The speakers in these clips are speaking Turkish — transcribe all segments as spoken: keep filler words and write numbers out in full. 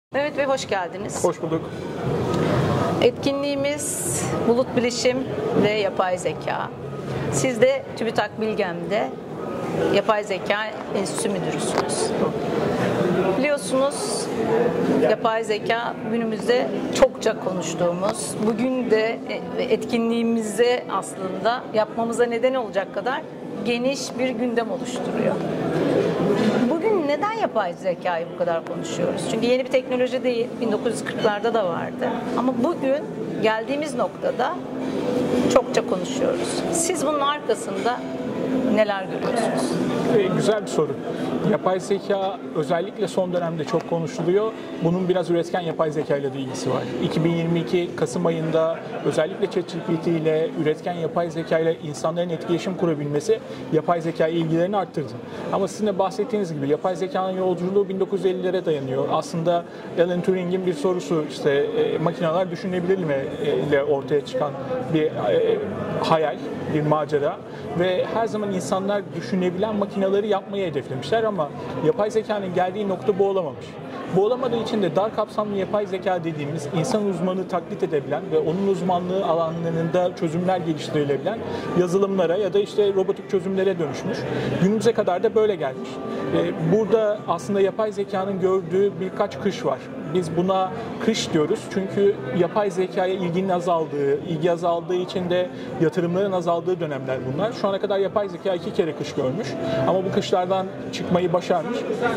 Mehmet Bey hoş geldiniz. Hoş bulduk. Etkinliğimiz bulut bilişim ve yapay zeka. Siz de TÜBİTAK Bilgem'de Yapay Zeka Enstitüsü Müdürüsünüz. Biliyorsunuz yapay zeka günümüzde çokça konuştuğumuz, bugün de etkinliğimizde aslında yapmamıza neden olacak kadar geniş bir gündem oluşturuyor. Bugün neden yapay zekayı bu kadar konuşuyoruz? Çünkü yeni bir teknoloji değil, bin dokuz yüz kırklarda da vardı. Ama bugün geldiğimiz noktada çokça konuşuyoruz. Siz bunun arkasında neler görüyorsunuz? Ee, güzel bir soru. Yapay zeka özellikle son dönemde çok konuşuluyor. Bunun biraz üretken yapay zeka ile de ilgisi var. iki bin yirmi iki Kasım ayında özellikle ChatGPT ile üretken yapay zeka ile insanların etkileşim kurabilmesi yapay zeka ilgilerini arttırdı. Ama sizin de bahsettiğiniz gibi yapay zekanın yolculuğu bin dokuz yüz ellilere dayanıyor. Aslında Alan Turing'in bir sorusu, işte e, makineler düşünebilir mi e, ile ortaya çıkan bir e, hayal, bir macera ve her zaman insanlar düşünebilen makineleri yapmayı hedeflemişler ama yapay zekanın geldiği nokta bu olamamış. Bu olamadığı için de dar kapsamlı yapay zeka dediğimiz insan uzmanı taklit edebilen ve onun uzmanlığı alanlarında çözümler geliştirilebilen yazılımlara ya da işte robotik çözümlere dönüşmüş. Günümüze kadar da böyle gelmiş. Burada aslında yapay zekanın gördüğü birkaç kış var. Biz buna kış diyoruz çünkü yapay zekaya ilginin azaldığı, ilgi azaldığı için de yatırımların azaldığı dönemler bunlar. Şu ana kadar yapay zeka iki kere kış görmüş ama bu kışlardan çıkmayı başarmış.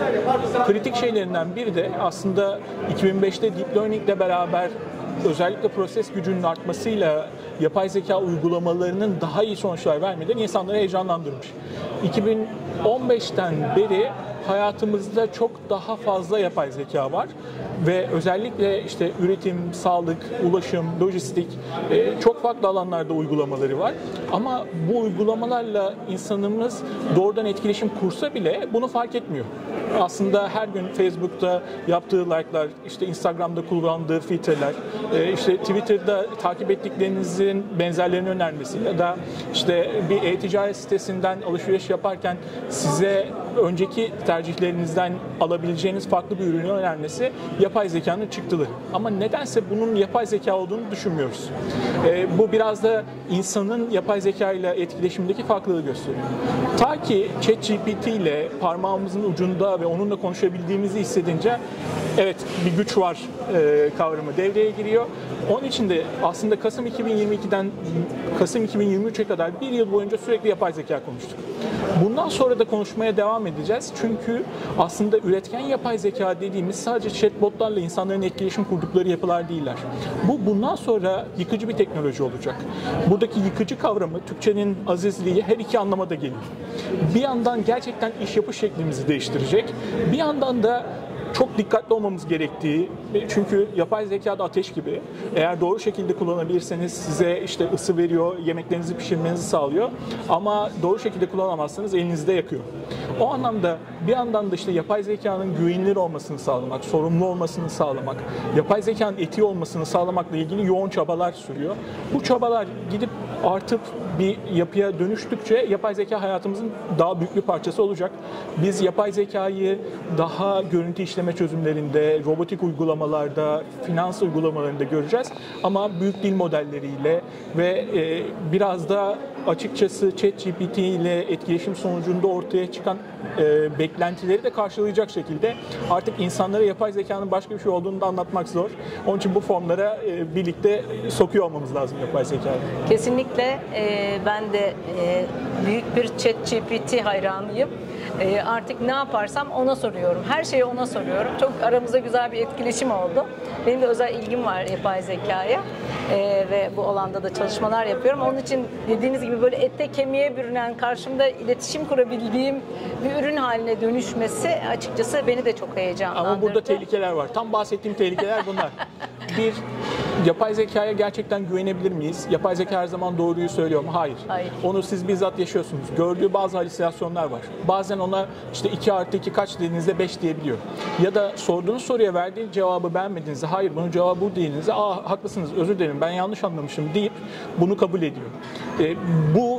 Kritik şeylerinden biri de aslında iki bin beşte Deep Learning ile beraber özellikle proses gücünün artmasıyla yapay zeka uygulamalarının daha iyi sonuçlar vermeden insanları heyecanlandırmış. iki bin on beşten beri hayatımızda çok daha fazla yapay zeka var ve özellikle işte üretim, sağlık, ulaşım, lojistik çok farklı alanlarda uygulamaları var. Ama bu uygulamalarla insanımız doğrudan etkileşim kursa bile bunu fark etmiyor. Aslında her gün Facebook'ta yaptığı like'lar, işte Instagram'da kullandığı filtreler, işte Twitter'da takip ettiklerinizin benzerlerini önermesi ya da işte bir e-ticaret sitesinden alışveriş yaparken size önceki tercihlerinizden alabileceğiniz farklı bir ürünü önermesi yapay zekanın çıktıları. Ama nedense bunun yapay zeka olduğunu düşünmüyoruz. E, bu biraz da insanın yapay zeka ile etkileşimdeki farklılığı gösteriyor. Ta ki ChatGPT ile parmağımızın ucunda ve onunla konuşabildiğimizi hissedince evet bir güç var e, kavramı devreye giriyor. Onun için de aslında Kasım iki bin yirmi ikiden Kasım iki bin yirmi üçe kadar bir yıl boyunca sürekli yapay zeka konuştuk. Bundan sonra da konuşmaya devam edeceğiz. Çünkü aslında üretken yapay zeka dediğimiz sadece chatbotlarla insanların etkileşim kurdukları yapılar değiller. Bu bundan sonra yıkıcı bir teknoloji olacak. Buradaki yıkıcı kavramı Türkçenin azizliği her iki anlamada geliyor. Bir yandan gerçekten iş yapış şeklimizi değiştirecek. Bir yandan da çok dikkatli olmamız gerektiği, çünkü yapay zeka da ateş gibi. Eğer doğru şekilde kullanabilirseniz size işte ısı veriyor, yemeklerinizi pişirmenizi sağlıyor. Ama doğru şekilde kullanamazsanız elinizde yakıyor. O anlamda bir yandan da işte yapay zekanın güvenilir olmasını sağlamak, sorumlu olmasını sağlamak, yapay zekanın etiği olmasını sağlamakla ilgili yoğun çabalar sürüyor. Bu çabalar gidip artıp bir yapıya dönüştükçe yapay zeka hayatımızın daha büyük bir parçası olacak. Biz yapay zekayı daha görüntü işleme çözümlerinde, robotik uygulamalarda, finans uygulamalarında göreceğiz. Ama büyük dil modelleriyle ve e, biraz da açıkçası ChatGPT ile etkileşim sonucunda ortaya çıkan e, beklentileri de karşılayacak şekilde artık insanlara yapay zekanın başka bir şey olduğunu da anlatmak zor. Onun için bu formlara e, birlikte sokuyor olmamız lazım yapay zekayı. Kesinlikle e, ben de e, büyük bir ChatGPT hayranıyım. E, artık ne yaparsam ona soruyorum. Her şeyi ona soruyorum. Çok aramızda güzel bir etkileşim oldu. Benim de özel ilgim var yapay zekaya e, ve bu alanda da çalışmalar yapıyorum. Onun için dediğiniz gibi böyle ete kemiğe bürünen, karşımda iletişim kurabildiğim bir ürün haline dönüşmesi açıkçası beni de çok heyecanlandırdı. Ama burada tehlikeler var. Tam bahsettiğim tehlikeler bunlar. Bir, yapay zekaya gerçekten güvenebilir miyiz? Yapay zeka her zaman doğruyu söylüyor mu? Hayır. Hayır. Onu siz bizzat yaşıyorsunuz. Gördüğü bazı halüsinasyonlar var. Bazen ona işte iki artı iki kaç dediğinizde beş diyebiliyor. Ya da sorduğunuz soruya verdiği cevabı beğenmediğinizde hayır bunun cevabı bu dediğinizde aa haklısınız özür dilerim ben yanlış anlamışım deyip bunu kabul ediyor. E, bu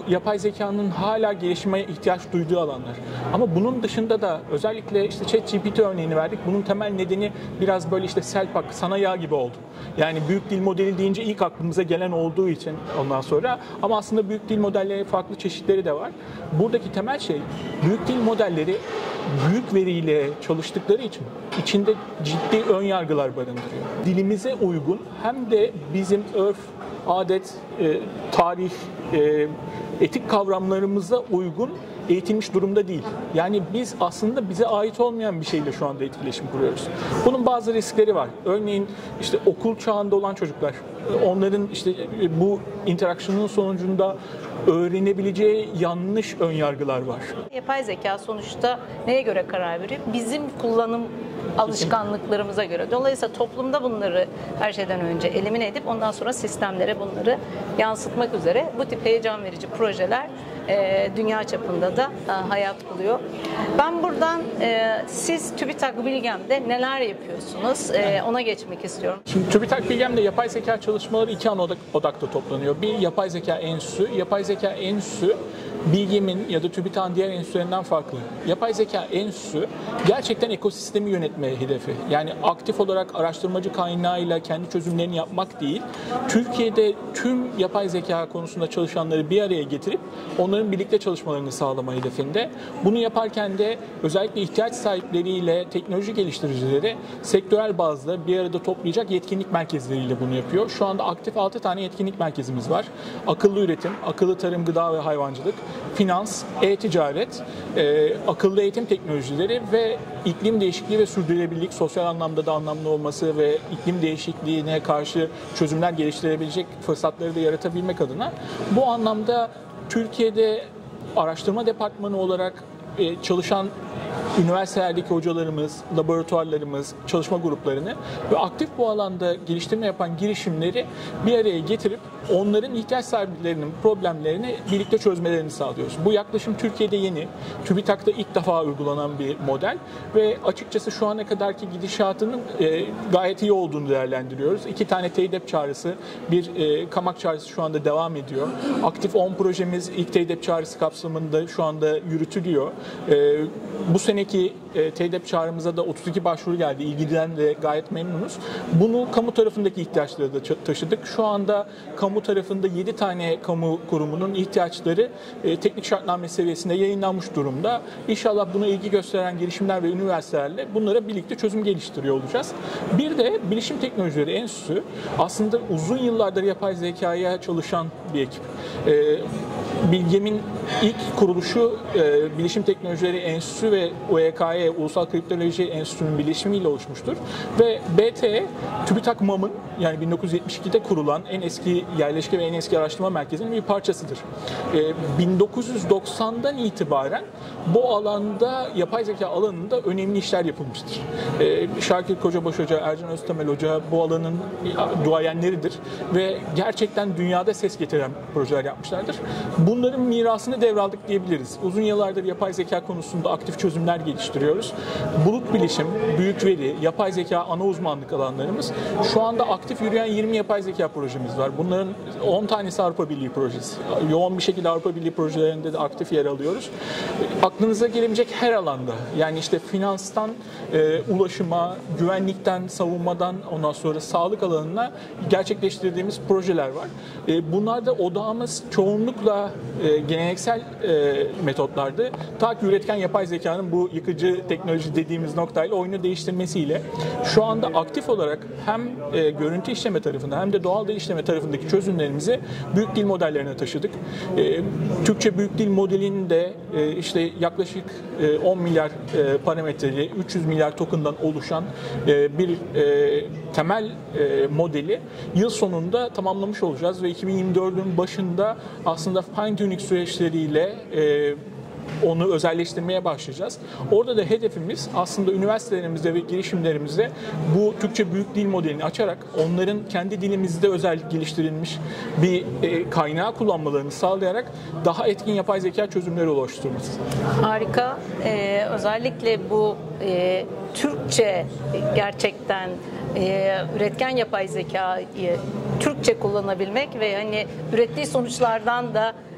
yapay zekanın hala gelişime ihtiyaç duyduğu alanlar. Ama bunun dışında da özellikle işte ChatGPT örneğini verdik. Bunun temel nedeni biraz böyle işte Selpak, sana yağ gibi oldu. Yani büyük dil modeli deyince ilk aklımıza gelen olduğu için ondan sonra, ama aslında büyük dil modelleri farklı çeşitleri de var. Buradaki temel şey, büyük dil modelleri büyük veriyle çalıştıkları için içinde ciddi ön yargılar barındırıyor. Dilimize uygun hem de bizim örf, adet, e, tarih, e, etik kavramlarımıza uygun eğitilmiş durumda değil. Yani biz aslında bize ait olmayan bir şeyle şu anda etkileşim kuruyoruz. Bunun bazı riskleri var. Örneğin işte okul çağında olan çocuklar, onların işte bu interaksiyonun sonucunda öğrenebileceği yanlış önyargılar var. Yapay zeka sonuçta neye göre karar veriyor? Bizim kullanım alışkanlıklarımıza göre. Dolayısıyla toplumda bunları her şeyden önce elimine edip ondan sonra sistemlere bunları yansıtmak üzere bu tip heyecan verici projeler e, dünya çapında da e, hayat buluyor. Ben buradan e, siz TÜBİTAK Bilgem'de neler yapıyorsunuz? E, ona geçmek istiyorum. Şimdi TÜBİTAK Bilgem'de yapay zeka çalışmaları iki ana odakta toplanıyor. Bir, yapay zeka enstitüsü. Yapay zeka enstitüsü Bilgem'in ya da TÜBİTAK'ın diğer enstitülerinden farklı. Yapay zeka enstitüsü gerçekten ekosistemi yönetme hedefi. Yani aktif olarak araştırmacı kaynağıyla kendi çözümlerini yapmak değil, Türkiye'de tüm yapay zeka konusunda çalışanları bir araya getirip onların birlikte çalışmalarını sağlama hedefinde. Bunu yaparken de özellikle ihtiyaç sahipleriyle teknoloji geliştiricileri sektörel bazda bir arada toplayacak yetkinlik merkezleriyle bunu yapıyor. Şu anda aktif altı tane yetkinlik merkezimiz var. Akıllı üretim, akıllı tarım, gıda ve hayvancılık, finans, e-ticaret, e, akıllı eğitim teknolojileri ve iklim değişikliği ve sürdürülebilirlik, sosyal anlamda da anlamlı olması ve iklim değişikliğine karşı çözümler geliştirebilecek fırsatları da yaratabilmek adına bu anlamda Türkiye'de araştırma departmanı olarak e, çalışan üniversitelerdeki hocalarımız, laboratuvarlarımız, çalışma gruplarını ve aktif bu alanda geliştirme yapan girişimleri bir araya getirip onların ihtiyaç sahiplerinin problemlerini birlikte çözmelerini sağlıyoruz. Bu yaklaşım Türkiye'de yeni, TÜBİTAK'ta ilk defa uygulanan bir model ve açıkçası şu ana kadarki gidişatının e, gayet iyi olduğunu değerlendiriyoruz. İki tane TEİDEP çağrısı, bir e, KAMAK çağrısı şu anda devam ediyor. Aktif on projemiz ilk TEİDEP çağrısı kapsamında şu anda yürütülüyor. E, bu seneki e, TEİDEP çağrımıza da otuz iki başvuru geldi. İlgiliden de gayet memnunuz. Bunu kamu tarafındaki ihtiyaçları da taşıdık. Şu anda kamu tarafında yedi tane kamu kurumunun ihtiyaçları e, teknik şartname seviyesinde yayınlanmış durumda. İnşallah buna ilgi gösteren girişimler ve üniversitelerle bunlara birlikte çözüm geliştiriyor olacağız. Bir de Bilişim Teknolojileri Enstitüsü aslında uzun yıllardır yapay zekaya çalışan bir ekip. E, Bilgem'in ilk kuruluşu e, Bilişim Teknolojileri Enstitüsü ve U E K E, Ulusal Kriptoloji Enstitüsü'nün birleşimiyle oluşmuştur. Ve B T E, TÜBİTAK MAM'ın yani bin dokuz yüz yetmiş ikide kurulan en eski yerleşke ve en eski araştırma merkezinin bir parçasıdır. E, bin dokuz yüz doksandan itibaren bu alanda, yapay zeka alanında önemli işler yapılmıştır. E, Şakir Kocabaş Hoca, Ercan Öztemel Hoca bu alanın duayenleridir ve gerçekten dünyada ses getiren projeler yapmışlardır. Bunların mirasını devraldık diyebiliriz. Uzun yıllardır yapay zeka konusunda aktif çözümler geliştiriyoruz. Bulut bilişim, büyük veri, yapay zeka ana uzmanlık alanlarımız. Şu anda aktif yürüyen yirmi yapay zeka projemiz var. Bunların on tanesi Avrupa Birliği projesi. Yoğun bir şekilde Avrupa Birliği projelerinde de aktif yer alıyoruz. Aklınıza gelebilecek her alanda, yani işte finanstan e, ulaşıma, güvenlikten, savunmadan, ondan sonra sağlık alanına gerçekleştirdiğimiz projeler var. E, bunlarda odağımız çoğunlukla e, geleneksel e, metotlardı. Ta ki üretken yapay zekanın bu yıkıcı teknoloji dediğimiz noktayla oyunu değiştirmesiyle şu anda aktif olarak hem e, görüntü işleme tarafında hem de doğal dil işleme tarafındaki çözümlerimizi büyük dil modellerine taşıdık. E, Türkçe büyük dil modelinde e, işte yaklaşık e, on milyar e, parametreli, üç yüz milyar token'dan oluşan e, bir e, temel e, modeli yıl sonunda tamamlamış olacağız ve iki bin yirmi dördün başında aslında fine tuning süreçleriyle e, onu özelleştirmeye başlayacağız. Orada da hedefimiz aslında üniversitelerimizde ve girişimlerimizde bu Türkçe büyük dil modelini açarak onların kendi dilimizde özel geliştirilmiş bir e, kaynağı kullanmalarını sağlayarak daha etkin yapay zeka çözümleri oluşturması. Harika. Ee, özellikle bu e, Türkçe gerçekten e, üretken yapay zekayı Türkçe kullanabilmek ve hani ürettiği sonuçlardan da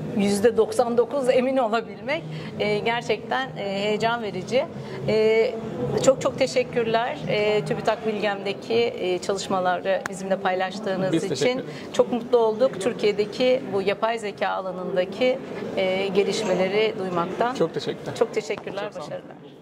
yüzde doksan dokuz emin olabilmek e, gerçekten e, heyecan verici. E, çok çok teşekkürler e, TÜBİTAK Bilgem'deki e, çalışmaları bizimle paylaştığınız Biz için. Çok mutlu olduk Türkiye'deki bu yapay zeka alanındaki e, gelişmeleri duymaktan. Çok teşekkürler. Çok teşekkürler, Çok sağ olun. başarılar.